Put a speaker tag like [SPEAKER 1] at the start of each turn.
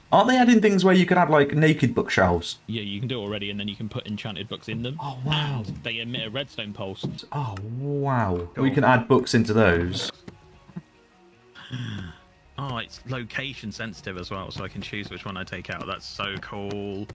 [SPEAKER 1] Aren't they adding things where you can add like naked bookshelves?
[SPEAKER 2] Yeah, you can do it already, and then you can put enchanted books in them.
[SPEAKER 1] Oh wow.
[SPEAKER 2] And they emit a redstone pulse.
[SPEAKER 1] Oh wow. We
[SPEAKER 2] Cool.
[SPEAKER 1] can add books into those.
[SPEAKER 2] Oh, it's location sensitive as well, so I can choose which one I take out. That's so cool.